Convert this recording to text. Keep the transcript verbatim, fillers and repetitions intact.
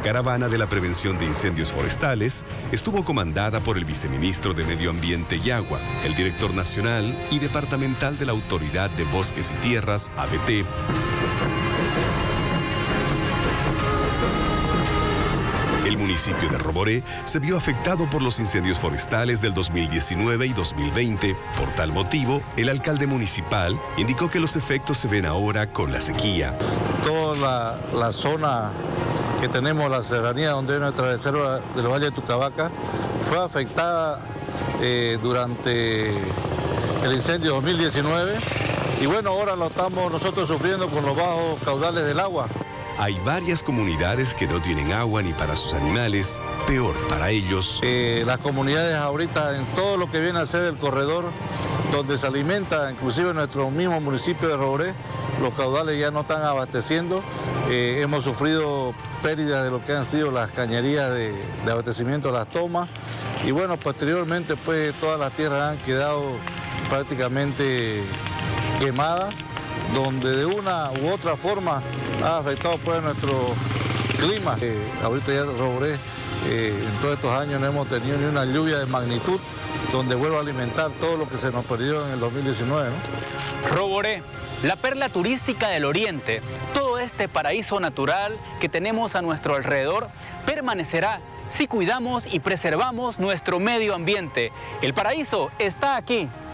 caravana de la prevención de incendios forestales estuvo comandada por el viceministro de Medio Ambiente y Agua, el director nacional y departamental de la Autoridad de Bosques y Tierras, A B T. El municipio de Roboré se vio afectado por los incendios forestales del dos mil diecinueve y dos mil veinte. Por tal motivo, el alcalde municipal indicó que los efectos se ven ahora con la sequía. Toda la, la zona que tenemos, la serranía donde hay nuestra reserva del Valle de Tucabaca, fue afectada eh, durante el incendio dos mil diecinueve y bueno, ahora lo estamos nosotros sufriendo con los bajos caudales del agua. Hay varias comunidades que no tienen agua ni para sus animales, peor para ellos. Eh, las comunidades ahorita en todo lo que viene a ser el corredor, donde se alimenta, inclusive en nuestro mismo municipio de Roboré, los caudales ya no están abasteciendo. Eh, hemos sufrido pérdidas de lo que han sido las cañerías de, de abastecimiento de las tomas. Y bueno, posteriormente pues todas las tierras han quedado prácticamente quemadas, donde de una u otra forma ha afectado pues nuestro clima. Eh, ahorita ya Roboré, eh, en todos estos años no hemos tenido ni una lluvia de magnitud donde vuelva a alimentar todo lo que se nos perdió en el dos mil diecinueve, ¿no? Roboré, la perla turística del oriente, todo este paraíso natural que tenemos a nuestro alrededor permanecerá si cuidamos y preservamos nuestro medio ambiente. El paraíso está aquí.